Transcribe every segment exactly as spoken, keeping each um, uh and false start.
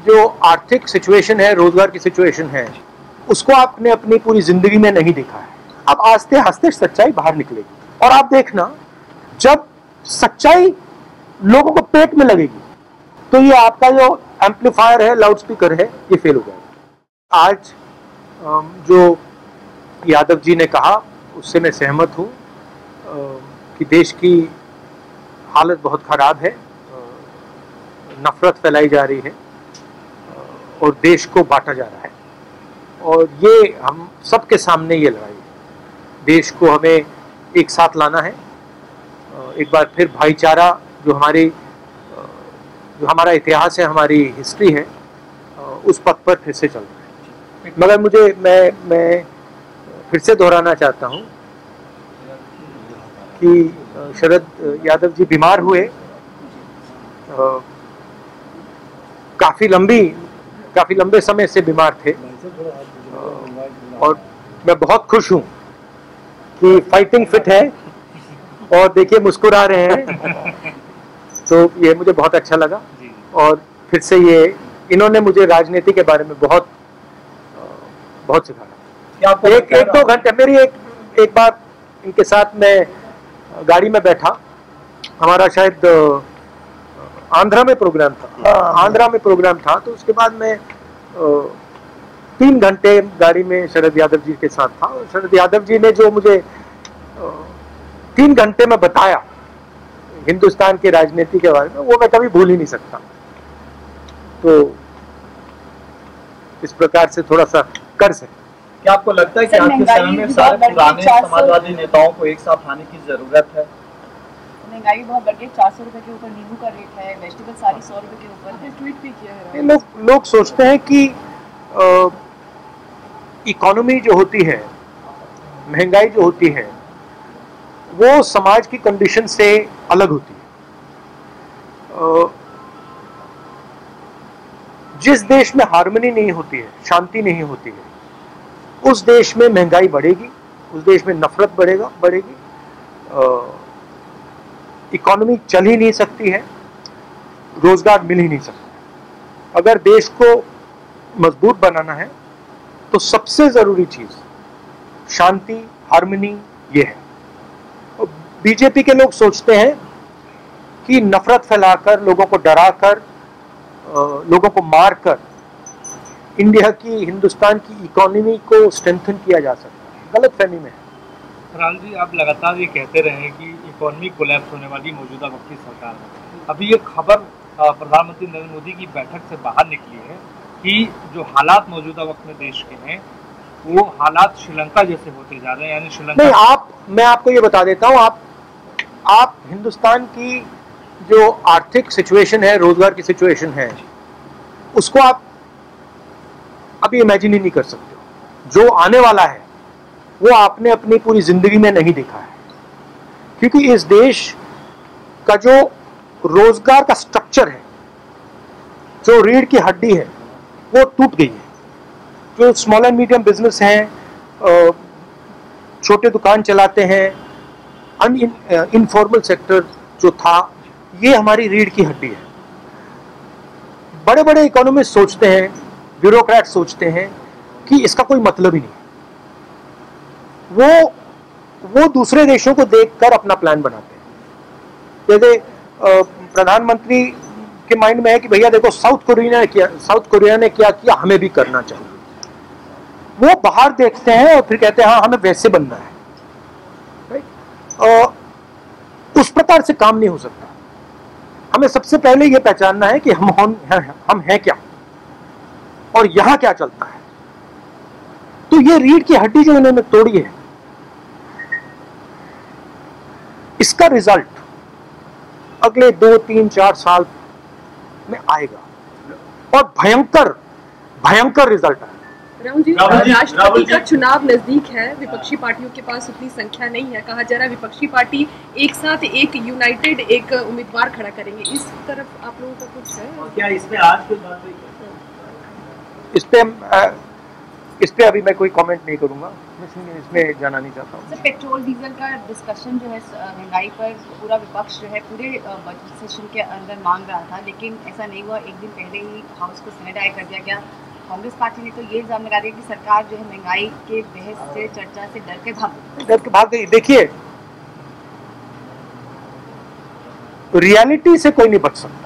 जो आर्थिक सिचुएशन है, रोजगार की सिचुएशन है, उसको आपने अपनी पूरी जिंदगी में नहीं देखा है। अब आस्ते आस्ते सच्चाई बाहर निकलेगी और आप देखना, जब सच्चाई लोगों को पेट में लगेगी तो ये आपका जो एम्पलीफायर है, लाउडस्पीकर है, ये फेल हो जाएगा। आज जो यादव जी ने कहा उससे मैं सहमत हूँ कि देश की हालत बहुत ख़राब है, नफरत फैलाई जा रही है और देश को बांटा जा रहा है, और ये हम सबके सामने ये लड़ाई है। देश को हमें एक साथ लाना है, एक बार फिर भाईचारा जो हमारी जो हमारा इतिहास है, हमारी हिस्ट्री है, उस पथ पर फिर से चलना है। मगर मुझे मैं मैं फिर से दोहराना चाहता हूँ कि शरद यादव जी बीमार हुए, काफ़ी लंबी काफ़ी लंबे समय से बीमार थे, और मैं बहुत खुश हूँ कि फाइटिंग फिट है और देखिए मुस्कुरा रहे हैं, तो ये मुझे बहुत अच्छा लगा। और फिर से ये इन्होंने मुझे राजनीति के बारे में बहुत बहुत सिखाया। एक एक दो घंटे मेरी एक एक बार इनके साथ मैं गाड़ी में बैठा, हमारा शायद आंध्रा में प्रोग्राम था आंध्रा में प्रोग्राम था तो उसके बाद मैं तीन घंटे गाड़ी में शरद यादव जी के साथ था, और शरद यादव जी ने जो मुझे तीन घंटे में बताया हिंदुस्तान की राजनीति के बारे में, वो मैं कभी भूल ही नहीं सकता। तो इस प्रकार से थोड़ा सा कर सकते। क्या आपको लगता है कि आज के समय में सारे पुराने समाजवादी नेताओं को एक साथ आने की जरूरत है? महंगाई बहुत बढ़ गई, चार सौ रुपए के ऊपर नींबू का रेट है, वेजिटेबल सारी सौ रुपए के ऊपर है। ट्वीट भी किया है। लोग लोग सोचते हैं कि इकोनॉमी जो होती है, महंगाई जो होती है, वो समाज की कंडीशन से अलग होती है। जिस देश में हार्मनी नहीं होती है, शांति नहीं होती है, उस देश में महंगाई बढ़ेगी, उस देश में नफरत बढ़ेगा बढ़ेगी इकोनॉमी चल ही नहीं सकती है, रोजगार मिल ही नहीं सकता। अगर देश को मजबूत बनाना है तो सबसे जरूरी चीज शांति, हार्मनी ये है। बीजेपी के लोग सोचते हैं कि नफरत फैलाकर, लोगों को डराकर, लोगों को मारकर इंडिया की, हिंदुस्तान की इकोनॉमी को स्ट्रेंथन किया जा सकता है। गलत फहमी में है। राहुल जी, आप लगातार ये कहते रहे हैं कि इकोनॉमी कोलैप्स होने वाली मौजूदा वक्त की सरकार है। अभी ये खबर प्रधानमंत्री नरेंद्र मोदी की बैठक से बाहर निकली है कि जो हालात मौजूदा वक्त में देश के हैं, वो हालात श्रीलंका जैसे होते जा रहे हैं, यानी श्रीलंका। नहीं, आप मैं आपको ये बता देता हूँ, आप आप हिंदुस्तान की जो आर्थिक सिचुएशन है, रोजगार की सिचुएशन है, उसको आप अभी इमेजिन ही नहीं कर सकते। जो आने वाला है वो आपने अपनी पूरी जिंदगी में नहीं देखा है, क्योंकि इस देश का जो रोजगार का स्ट्रक्चर है, जो रीढ़ की हड्डी है, वो टूट गई है। जो स्मॉल एंड मीडियम बिजनेस हैं, छोटे दुकान चलाते हैं, अन इनफॉर्मल सेक्टर जो था, ये हमारी रीढ़ की हड्डी है। बड़े बड़े इकोनॉमिस्ट सोचते हैं, ब्यूरोक्रेट सोचते हैं कि इसका कोई मतलब ही नहीं। वो वो दूसरे देशों को देखकर अपना प्लान बनाते हैं। जैसे प्रधानमंत्री के माइंड में है कि भैया देखो, साउथ कोरिया ने किया साउथ कोरिया ने क्या किया, हमें भी करना चाहिए। वो बाहर देखते हैं और फिर कहते हैं हाँ, हमें वैसे बनना है। राइट? उस प्रकार से काम नहीं हो सकता। हमें सबसे पहले ये पहचानना है कि हम हम हैं, हम हैं क्या और यहां क्या चलता है। तो ये रीढ़ की हड्डी जो इन्होंने तोड़ी है, इसका रिजल्ट अगले दो तीन चार साल में आएगा, और भयंकर भयंकर रिजल्ट आएगा। राहुल जी, राष्ट्रपति का चुनाव नजदीक है, विपक्षी पार्टियों के पास उतनी संख्या नहीं है। कहा जा रहा है विपक्षी पार्टी एक साथ एक यूनाइटेड एक उम्मीदवार खड़ा करेंगे। इस तरफ आप लोगों का कुछ है? क्या इसमें आज कोई बात हुई? इस पे इस पे अभी मैं कोई कमेंट नहीं करूंगा, इसमें जाना नहीं चाहता हूँ। सर, पेट्रोल डीजल का डिस्कशन जो है महंगाई पर पूरा विपक्ष जो है पूरे बजट सेशन के अंदर मांग रहा था, लेकिन ऐसा नहीं हुआ। एक दिन पहले ही हाउस को सैनिटाइज कर दिया गया। कांग्रेस पार्टी ने तो ये इल्जाम लगा दिया कि सरकार जो है महंगाई के बहस से, चर्चा से डर के भाग डर के भाग गई। देखिए, रियलिटी से कोई नहीं बच सकता।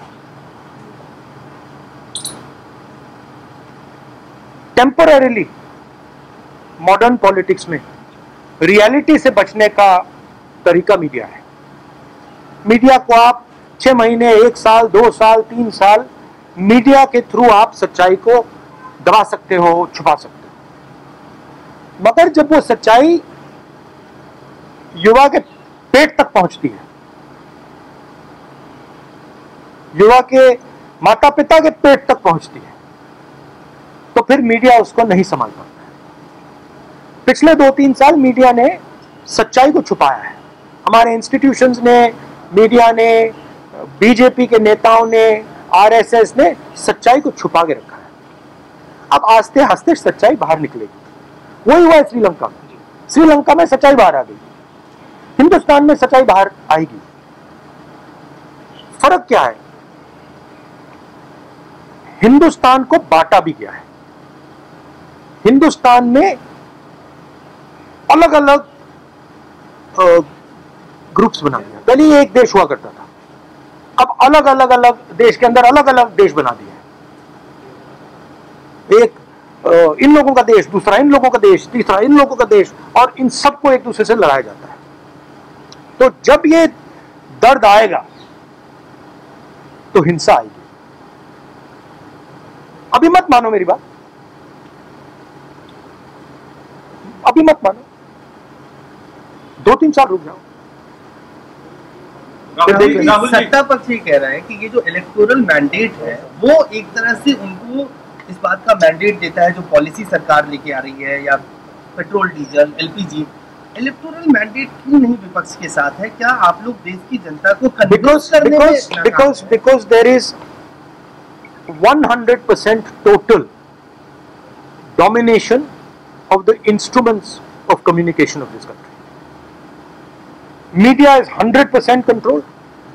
टेम्पररीली मॉडर्न पॉलिटिक्स में रियलिटी से बचने का तरीका मीडिया है। मीडिया को आप छह महीने, एक साल, दो साल, तीन साल मीडिया के थ्रू आप सच्चाई को दबा सकते हो, छुपा सकते हो, मगर जब वो सच्चाई युवा के पेट तक पहुंचती है, युवा के माता पिता के पेट तक पहुंचती है, तो फिर मीडिया उसको नहीं संभाल पाता। पिछले दो तीन साल मीडिया ने सच्चाई को छुपाया है। हमारे इंस्टीट्यूशंस ने, मीडिया ने, बीजेपी के नेताओं ने, आरएसएस ने सच्चाई को छुपा के रखा है। अब आस्ते आस्ते सच्चाई बाहर निकलेगी। वही हुआ है श्रीलंका में। श्रीलंका में सच्चाई बाहर आ गई, हिंदुस्तान में सच्चाई बाहर आएगी। फर्क क्या है? हिंदुस्तान को बांटा भी गया है। हिंदुस्तान में अलग अलग ग्रुप्स बना दिया। पहले ये एक देश हुआ करता था, अब अलग अलग अलग देश के अंदर अलग अलग देश बना दिया। एक इन लोगों का देश, दूसरा इन लोगों का देश, तीसरा इन लोगों का देश, और इन सबको एक दूसरे से लड़ाया जाता है। तो जब ये दर्द आएगा तो हिंसा आएगी। अभी मत मानो मेरी बात, अभी मत मानो, दो तीन साल रुक जाओ। सत्ता पक्ष ये कह रहा है कि ये जो इलेक्टोरल मैंडेट है वो एक तरह से उनको इस बात का मैंडेट देता है जो पॉलिसी सरकार लेके आ रही है, या petrol diesel, LPG. Electoral mandate क्यों नहीं विपक्ष के साथ है? क्या आप लोग देश की जनता को because because because because there is one hundred percent total domination of the instruments of communication of this country. Media is one hundred percent controlled.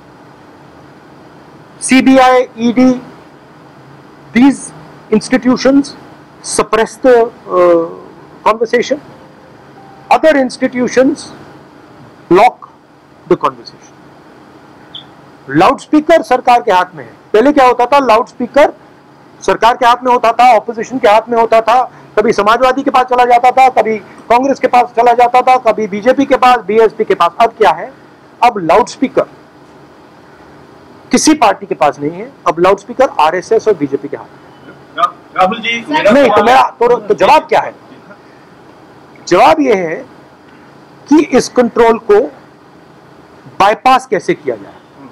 C B I, E D, these institutions suppress the uh, conversation. Other institutions block the conversation. Loudspeaker सरकार के हाथ में है। पहले क्या होता था? Loudspeaker सरकार के हाथ में होता था, ऑपोजिशन के हाथ में होता था। कभी समाजवादी के पास चला जाता था, कभी कांग्रेस के पास चला जाता था, कभी बीजेपी के पास, बीएसपी के पास। अब क्या है? अब लाउडस्पीकर किसी पार्टी के पास नहीं है। अब लाउडस्पीकर आरएसएस और बीजेपी के हाथ में। राहुल जी, नहीं तो मेरा तो, तो जवाब क्या है? जवाब यह है कि इस कंट्रोल को बाईपास कैसे किया जाए।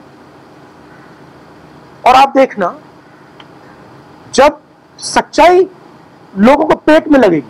और आप देखना, जब सच्चाई लोगों को पेट में लगेगी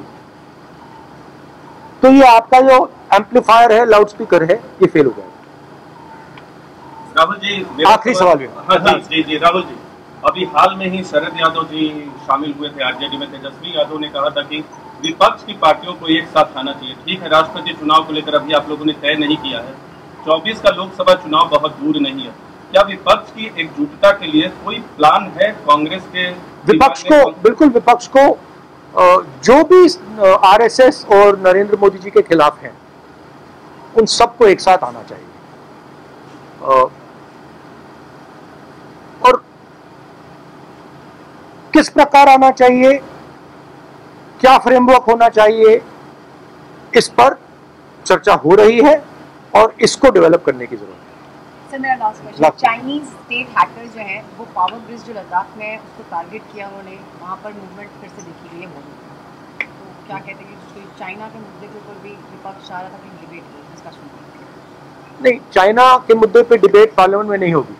तो ये आपका जो एम्पलीफायर है, लाउडस्पीकर है, ये फेल हो जाएगा। राहुल जी, आखिरी सवाल है। हाँ जी जी जी राहुल जी, अभी हाल में ही शरद यादव जी शामिल हुए थे आरजेडी में। तेजस्वी यादव ने कहा था कि विपक्ष की पार्टियों को एक साथ आना चाहिए। ठीक है, राष्ट्रपति चुनाव को लेकर अभी आप लोगों ने तय नहीं किया है, चौबीस का लोकसभा चुनाव बहुत दूर नहीं है। क्या विपक्ष की एकजुटता के लिए कोई प्लान है कांग्रेस के? विपक्ष को, बिल्कुल विपक्ष को जो भी आरएसएस और नरेंद्र मोदी जी के खिलाफ हैं, उन सबको एक साथ आना चाहिए। और किस प्रकार आना चाहिए, क्या फ्रेमवर्क होना चाहिए, इस पर चर्चा हो रही है और इसको डेवलप करने की जरूरत है। सर, मेरा last question, Chinese state hacker जो है वो पावर ब्रिज जो लद्दाख में है उसको टारगेट किया उन्होंने, वहाँ पर मूवमेंट फिर से देखी गई है मोदी। तो क्या कहते हैं कि चाइना के मुद्दे के ऊपर भी विपक्ष चाह रहा था कि डिबेट हो, डिस्कशन? नहीं, चाइना के मुद्दे पे डिबेट पार्लियामेंट में नहीं होगी।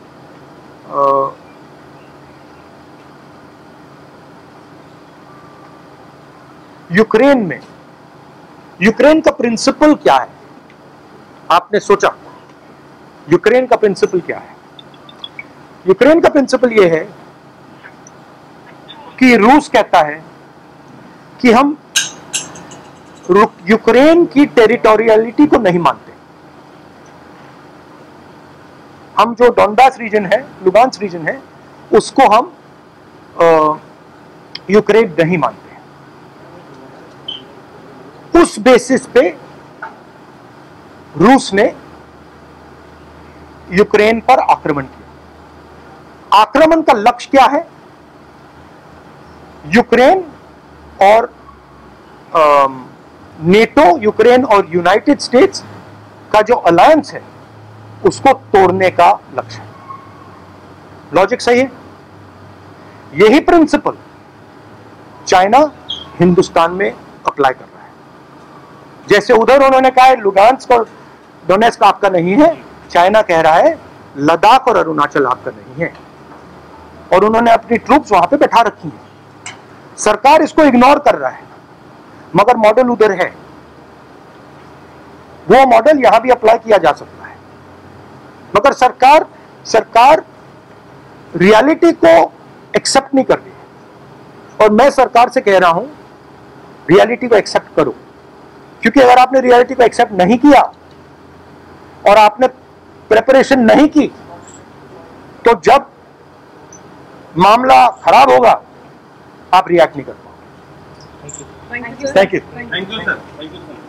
यूक्रेन में, यूक्रेन का प्रिंसिपल क्या है? आपने सोचा यूक्रेन का प्रिंसिपल क्या है? यूक्रेन का प्रिंसिपल यह है कि रूस कहता है कि हम यूक्रेन की टेरिटोरियलिटी को नहीं मानते। हम जो डोनबास रीजन है, लुगांस रीजन है, उसको हम यूक्रेन नहीं मानते। उस बेसिस पे रूस ने यूक्रेन पर आक्रमण किया। आक्रमण का लक्ष्य क्या है? यूक्रेन और नेटो, यूक्रेन और यूनाइटेड स्टेट्स का जो अलायंस है उसको तोड़ने का लक्ष्य है। लॉजिक सही है? यही प्रिंसिपल चाइना हिंदुस्तान में अप्लाई कर रहा है। जैसे उधर उन्होंने कहा है लुगांस्क और डोनेस्क आपका नहीं है, चाइना कह रहा है लद्दाख और अरुणाचल आपका नहीं है, और उन्होंने अपनी ट्रूप्स वहां पे बैठा रखी है। सरकार इसको इग्नोर कर रहा है, मगर मॉडल उधर है। वो मॉडल यहां भी अप्लाई किया जा सकता है, मगर सरकार सरकार रियलिटी को एक्सेप्ट नहीं कर रही है। और मैं सरकार से कह रहा हूं रियलिटी को एक्सेप्ट करो, क्योंकि अगर आपने रियलिटी को एक्सेप्ट नहीं किया और आपने प्रिपरेशन नहीं की, तो जब मामला खराब होगा आप रिएक्ट नहीं कर पाओगे। Thank you thank you thank you sir, thank you sir.